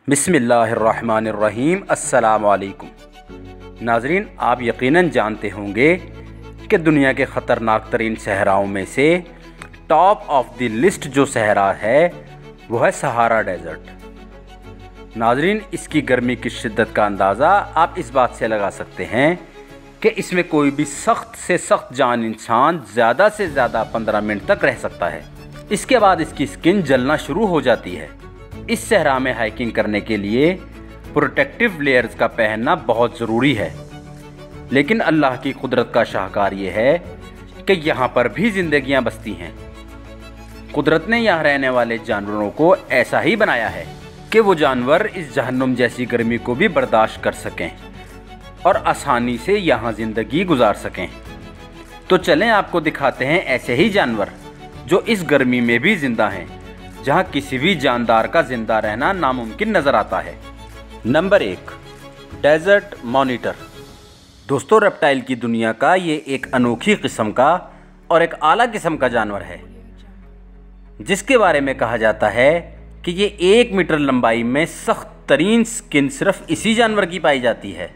बिस्मिल्लाहिर्रहमानिर्रहीम। अस्सलाम वालेकुम नाज़रीन, आप यकीनन जानते होंगे कि दुनिया के ख़तरनाक तरीन सहराओं में से टॉप ऑफ द लिस्ट जो सहरा है वो है सहारा डेज़र्ट। नाज़रीन, इसकी गर्मी की शिद्दत का अंदाज़ा आप इस बात से लगा सकते हैं कि इसमें कोई भी सख्त से सख्त जान इंसान ज़्यादा से ज़्यादा 15 मिनट तक रह सकता है। इसके बाद इसकी स्किन जलना शुरू हो जाती है। इस सहरा में हाइकिंग करने के लिए प्रोटेक्टिव लेयर्स का पहनना बहुत ज़रूरी है, लेकिन अल्लाह की कुदरत का शाहकार ये है कि यहाँ पर भी ज़िंदगियाँ बसती हैं। कुदरत ने यहाँ रहने वाले जानवरों को ऐसा ही बनाया है कि वो जानवर इस जहन्नुम जैसी गर्मी को भी बर्दाश्त कर सकें और आसानी से यहाँ ज़िंदगी गुजार सकें। तो चलें आपको दिखाते हैं ऐसे ही जानवर जो इस गर्मी में भी ज़िंदा हैं, जहाँ किसी भी जानदार का ज़िंदा रहना नामुमकिन नज़र आता है। Number 1, desert monitor. दोस्तों, रेप्टाइल की दुनिया का ये एक अनोखी किस्म का और एक आला किस्म का जानवर है, जिसके बारे में कहा जाता है कि ये 1 मीटर लंबाई में सख्त तरीन स्किन सिर्फ इसी जानवर की पाई जाती है।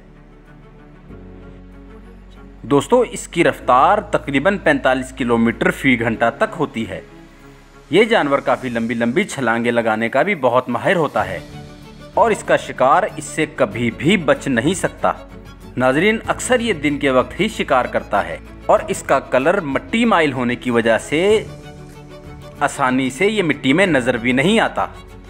दोस्तों, इसकी रफ्तार तकरीबन 45 किलोमीटर फी घंटा तक होती है। ये जानवर काफ़ी लंबी लंबी छलांगे लगाने का भी बहुत माहिर होता है और इसका शिकार इससे कभी भी बच नहीं सकता। नाजरीन, अक्सर ये दिन के वक्त ही शिकार करता है और इसका कलर मिट्टी माइल होने की वजह से आसानी से ये मिट्टी में नज़र भी नहीं आता।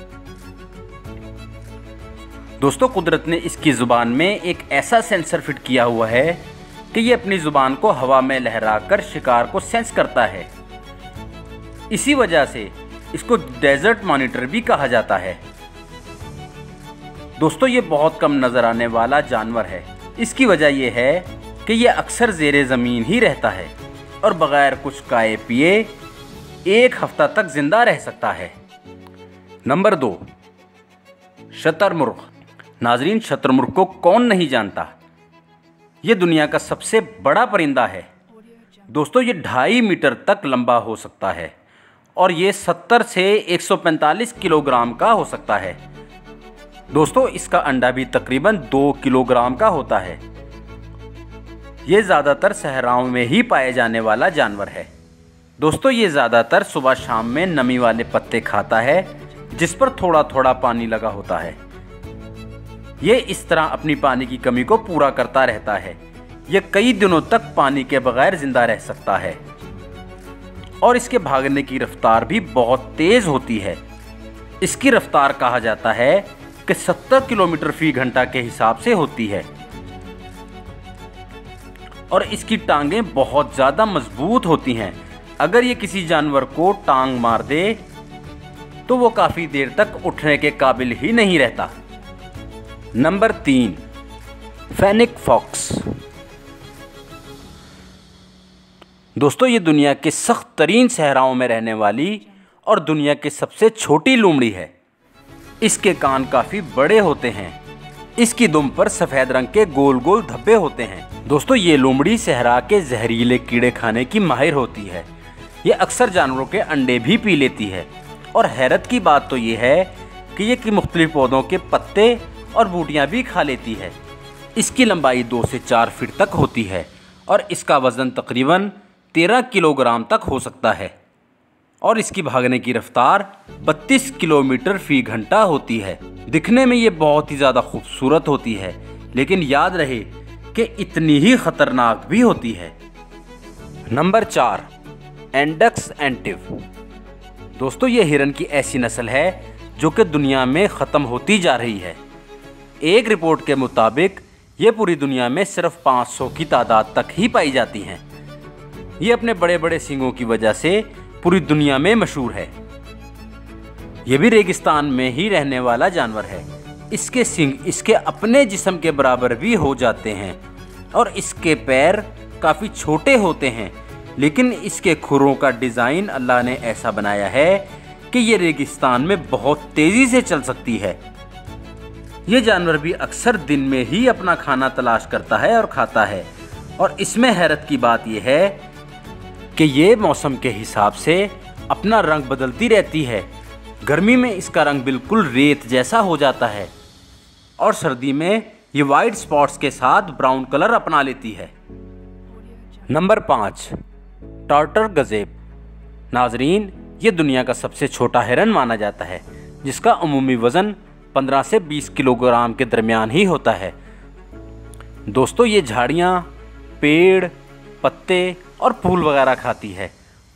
दोस्तों, कुदरत ने इसकी ज़ुबान में एक ऐसा सेंसर फिट किया हुआ है कि ये अपनी ज़ुबान को हवा में लहराकर शिकार को सेंस करता है। इसी वजह से इसको डेजर्ट मॉनिटर भी कहा जाता है। दोस्तों, ये बहुत कम नज़र आने वाला जानवर है। इसकी वजह यह है कि ये अक्सर ज़ेरे ज़मीन ही रहता है और बग़ैर कुछ खाए पिए 1 हफ्ता तक ज़िंदा रह सकता है। नंबर 2, शतरमुर्ग। नाज़रीन, शतरमुर्ग को कौन नहीं जानता। ये दुनिया का सबसे बड़ा परिंदा है। दोस्तों, ये 2.5 मीटर तक लंबा हो सकता है और ये 70 से 145 किलोग्राम का हो सकता है। दोस्तों, इसका अंडा भी तकरीबन 2 किलोग्राम का होता है। ये ज़्यादातर सहराओं में ही पाए जाने वाला जानवर है। दोस्तों, ये ज़्यादातर सुबह शाम में नमी वाले पत्ते खाता है, जिस पर थोड़ा थोड़ा पानी लगा होता है। ये इस तरह अपनी पानी की कमी को पूरा करता रहता है। ये कई दिनों तक पानी के बगैर जिंदा रह सकता है और इसके भागने की रफ्तार भी बहुत तेज़ होती है। इसकी रफ्तार कहा जाता है कि 70 किलोमीटर फी घंटा के हिसाब से होती है और इसकी टांगें बहुत ज़्यादा मजबूत होती हैं। अगर ये किसी जानवर को टांग मार दे तो वो काफ़ी देर तक उठने के काबिल ही नहीं रहता। Number 3, fennec fox. दोस्तों, ये दुनिया के सख्त तरीन सहराओं में रहने वाली और दुनिया की सबसे छोटी लोमड़ी है। इसके कान काफ़ी बड़े होते हैं। इसकी दुम पर सफ़ेद रंग के गोल गोल धब्बे होते हैं। दोस्तों, ये लोमड़ी सहरा के जहरीले कीड़े खाने की माहिर होती है। ये अक्सर जानवरों के अंडे भी पी लेती है और हैरत की बात तो ये है कि ये मुख्तलिफ पौधों के पत्ते और बूटियाँ भी खा लेती है। इसकी लंबाई 2 से 4 फीट तक होती है और इसका वज़न तकरीबन 13 किलोग्राम तक हो सकता है और इसकी भागने की रफ्तार 32 किलोमीटर फी घंटा होती है। दिखने में ये बहुत ही ज़्यादा खूबसूरत होती है, लेकिन याद रहे कि इतनी ही ख़तरनाक भी होती है। नंबर 4, एंडक्स एंटिव। दोस्तों, ये हिरन की ऐसी नस्ल है जो कि दुनिया में ख़त्म होती जा रही है। एक रिपोर्ट के मुताबिक ये पूरी दुनिया में सिर्फ 500 की तादाद तक ही पाई जाती हैं। ये अपने बड़े बड़े सींगों की वजह से पूरी दुनिया में मशहूर है। ये भी रेगिस्तान में ही रहने वाला जानवर है। इसके सींग इसके अपने जिस्म के बराबर भी हो जाते हैं और इसके पैर काफ़ी छोटे होते हैं, लेकिन इसके खुरों का डिज़ाइन अल्लाह ने ऐसा बनाया है कि ये रेगिस्तान में बहुत तेज़ी से चल सकती है। ये जानवर भी अक्सर दिन में ही अपना खाना तलाश करता है और खाता है और इसमें हैरत की बात यह है कि ये मौसम के हिसाब से अपना रंग बदलती रहती है गर्मी में इसका रंग बिल्कुल रेत जैसा हो जाता है और सर्दी में ये वाइट स्पॉट्स के साथ ब्राउन कलर अपना लेती है। नंबर 5, टर्टल गजेब। नाजरीन, ये दुनिया का सबसे छोटा हिरन माना जाता है, जिसका अमूमी वज़न 15 से 20 किलोग्राम के दरमियान ही होता है। दोस्तों, ये झाड़ियाँ, पेड़, पत्ते और फूल वगैरह खाती है।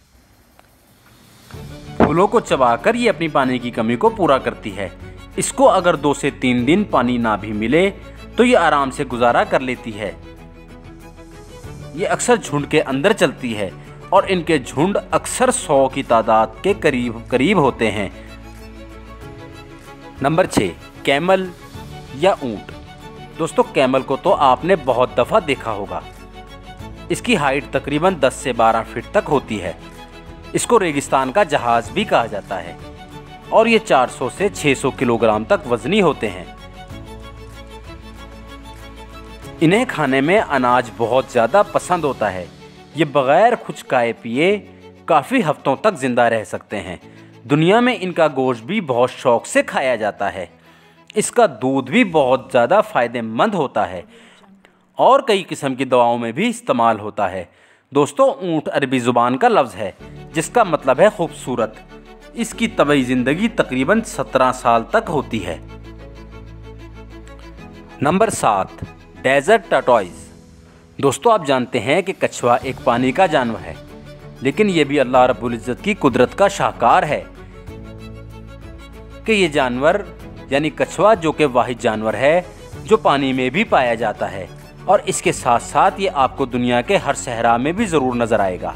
फूलों को चबाकर ये अपनी पानी की कमी को पूरा करती है। इसको अगर 2 से 3 दिन पानी ना भी मिले तो ये आराम से गुजारा कर लेती है। ये अक्सर झुंड के अंदर चलती है और इनके झुंड अक्सर 100 की तादाद के करीब होते हैं। नंबर 6, कैमल या ऊंट। दोस्तों, कैमल को तो आपने बहुत दफ़ा देखा होगा। इसकी हाइट तकरीबन 10 से 12 फीट तक होती है। इसको रेगिस्तान का जहाज़ भी कहा जाता है और ये 400 से 600 किलोग्राम तक वजनी होते हैं। इन्हें खाने में अनाज बहुत ज़्यादा पसंद होता है। ये बग़ैर कुछ खाए पिए काफ़ी हफ्तों तक ज़िंदा रह सकते हैं। दुनिया में इनका गोश्त भी बहुत शौक़ से खाया जाता है। इसका दूध भी बहुत ज़्यादा फ़ायदेमंद होता है और कई किस्म की दवाओं में भी इस्तेमाल होता है। दोस्तों, ऊँट अरबी ज़ुबान का लफ्ज़ है जिसका मतलब है खूबसूरत। इसकी तबई ज़िंदगी तकरीबन 17 साल तक होती है। Number 7, desert tortoise. दोस्तों, आप जानते हैं कि कछुआ एक पानी का जानवर है, लेकिन ये भी अल्लाह रब्बुल इज़्ज़त की कुदरत का शाहकार है कि ये जानवर यानी कछुआ, जो कि वाहिद जानवर है जो पानी में भी पाया जाता है और इसके साथ साथ ये आपको दुनिया के हर सहरा में भी ज़रूर नज़र आएगा।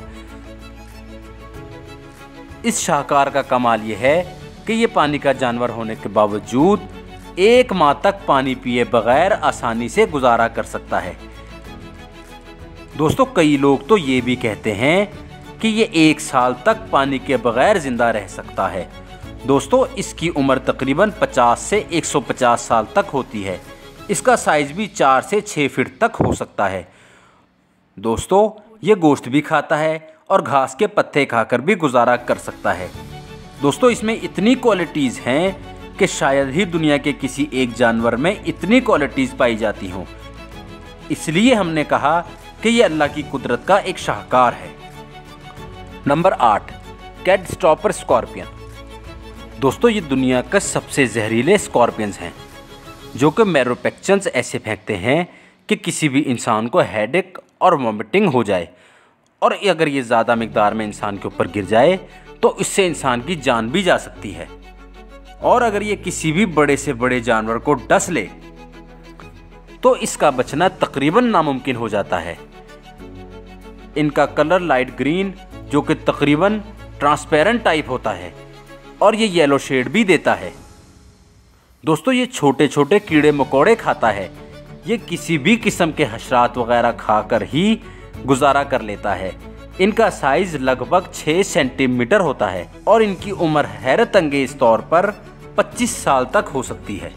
इस शाहकार का कमाल ये है कि ये पानी का जानवर होने के बावजूद 1 माह तक पानी पिए बगैर आसानी से गुजारा कर सकता है। दोस्तों, कई लोग तो ये भी कहते हैं कि ये 1 साल तक पानी के बगैर ज़िंदा रह सकता है। दोस्तों, इसकी उम्र तकरीबन 50 से 150 साल तक होती है। इसका साइज़ भी 4 से 6 फीट तक हो सकता है। दोस्तों, ये गोश्त भी खाता है और घास के पत्ते खाकर भी गुजारा कर सकता है। दोस्तों, इसमें इतनी क्वालिटीज़ हैं कि शायद ही दुनिया के किसी एक जानवर में इतनी क्वालिटीज़ पाई जाती हों। इसलिए हमने कहा कि ये अल्लाह की कुदरत का एक शाहकार है। Number 8, cat stopper scorpion. दोस्तों, ये दुनिया का सबसे जहरीले स्कॉर्पियंस हैं, जो कि मैरोपेक्चन्स ऐसे फेंकते हैं कि किसी भी इंसान को हेडेक और वॉमिटिंग हो जाए, और अगर ये ज़्यादा मिकदार में इंसान के ऊपर गिर जाए तो इससे इंसान की जान भी जा सकती है। और अगर ये किसी भी बड़े से बड़े जानवर को डस ले तो इसका बचना तकरीबन नामुमकिन हो जाता है। इनका कलर लाइट ग्रीन, जो कि तकरीबन ट्रांसपेरेंट टाइप होता है, और ये येलो शेड भी देता है। दोस्तों, ये छोटे छोटे कीड़े मकोड़े खाता है। ये किसी भी किस्म के हशरात वगैरह खाकर ही गुजारा कर लेता है। इनका साइज लगभग 6 सेंटीमीटर होता है और इनकी उम्र हैरत अंगेज तौर पर 25 साल तक हो सकती है।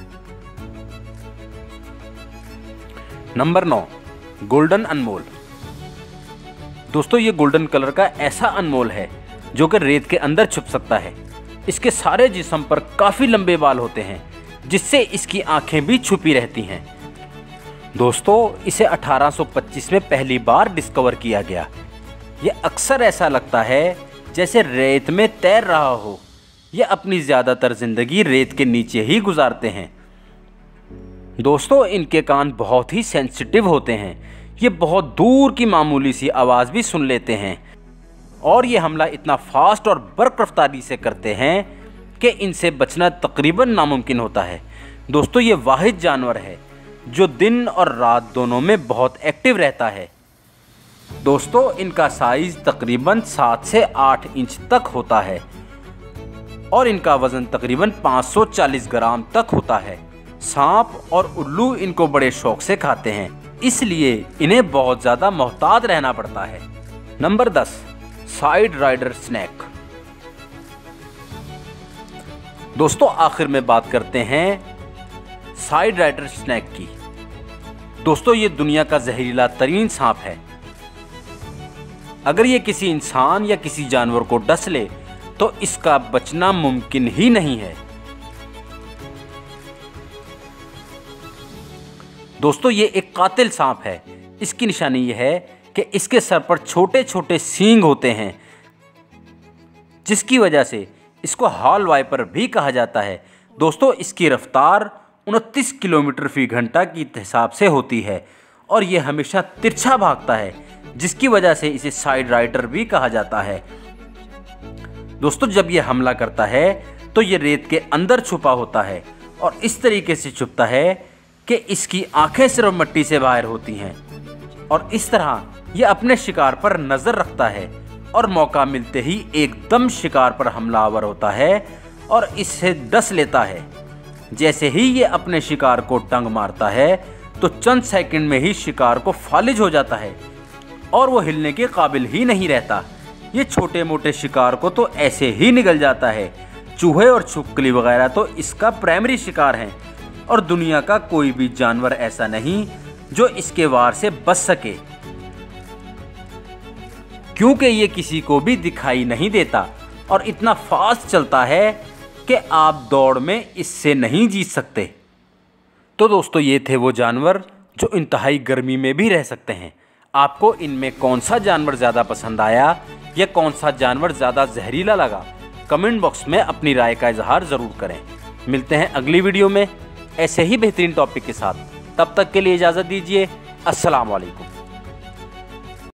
नंबर 9, गोल्डन अनमोल। दोस्तों, ये गोल्डन कलर का ऐसा अनमोल है जो कि रेत के अंदर छुप सकता है। इसके सारे जिस्म पर काफ़ी लंबे बाल होते हैं, जिससे इसकी आंखें भी छुपी रहती हैं। दोस्तों, इसे 1825 में पहली बार डिस्कवर किया गया। ये अक्सर ऐसा लगता है जैसे रेत में तैर रहा हो। ये अपनी ज़्यादातर ज़िंदगी रेत के नीचे ही गुजारते हैं। दोस्तों, इनके कान बहुत ही सेंसिटिव होते हैं। ये बहुत दूर की मामूली सी आवाज़ भी सुन लेते हैं और ये हमला इतना फास्ट और बर्क रफ्तारी से करते हैं कि इनसे बचना तकरीबन नामुमकिन होता है। दोस्तों, ये वाहिद जानवर है जो दिन और रात दोनों में बहुत एक्टिव रहता है। दोस्तों, इनका साइज़ तकरीबन 7 से 8 इंच तक होता है और इनका वज़न तकरीबन 540 ग्राम तक होता है। सांप और उल्लू इनको बड़े शौक से खाते हैं, इसलिए इन्हें बहुत ज़्यादा मोहतात रहना पड़ता है। Number 10, side rider snake. दोस्तों, आखिर में बात करते हैं साइड राइडर स्नेक की। दोस्तों, ये दुनिया का जहरीला तरीन सांप है। अगर ये किसी इंसान या किसी जानवर को डस ले तो इसका बचना मुमकिन ही नहीं है। दोस्तों ये एक कातिल सांप है। इसकी निशानी यह है कि इसके सर पर छोटे छोटे सींग होते हैं, जिसकी वजह से इसको हॉल वाइपर भी कहा जाता है। दोस्तों इसकी रफ्तार 29 किलोमीटर फी घंटा की हिसाब से होती है और ये हमेशा तिरछा भागता है, जिसकी वजह से इसे साइड राइडर भी कहा जाता है। दोस्तों जब ये हमला करता है तो ये रेत के अंदर छुपा होता है और इस तरीके से छुपता है कि इसकी आंखें सिर्फ मिट्टी से बाहर होती हैं और इस तरह ये अपने शिकार पर नज़र रखता है और मौका मिलते ही एकदम शिकार पर हमलावर होता है और इससे डस लेता है। जैसे ही ये अपने शिकार को डंग मारता है तो चंद सेकंड में ही शिकार को फालिज हो जाता है और वो हिलने के काबिल ही नहीं रहता। ये छोटे मोटे शिकार को तो ऐसे ही निगल जाता है। चूहे और छिपकली वगैरह तो इसका प्राइमरी शिकार हैं और दुनिया का कोई भी जानवर ऐसा नहीं जो इसके वार से बच सके, क्योंकि ये किसी को भी दिखाई नहीं देता और इतना फास्ट चलता है कि आप दौड़ में इससे नहीं जीत सकते। तो दोस्तों ये थे वो जानवर जो इंतहाई गर्मी में भी रह सकते हैं। आपको इनमें कौन सा जानवर ज़्यादा पसंद आया या कौन सा जानवर ज़्यादा जहरीला लगा, कमेंट बॉक्स में अपनी राय का इजहार ज़रूर करें। मिलते हैं अगली वीडियो में ऐसे ही बेहतरीन टॉपिक के साथ। तब तक के लिए इजाज़त दीजिए। अस्सलाम वालेकुम।